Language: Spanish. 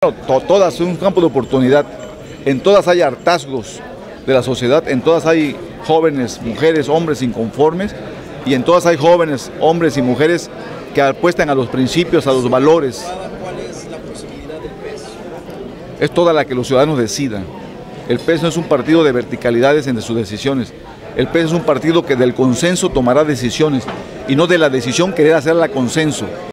Todas son un campo de oportunidad, en todas hay hartazgos de la sociedad, en todas hay jóvenes, mujeres, hombres inconformes, y en todas hay jóvenes, hombres y mujeres que apuestan a los principios, a los valores. ¿Cuál es la posibilidad del PES? Es toda la que los ciudadanos decidan. El PES no es un partido de verticalidades entre sus decisiones. El PES es un partido que del consenso tomará decisiones y no de la decisión querer hacerla consenso.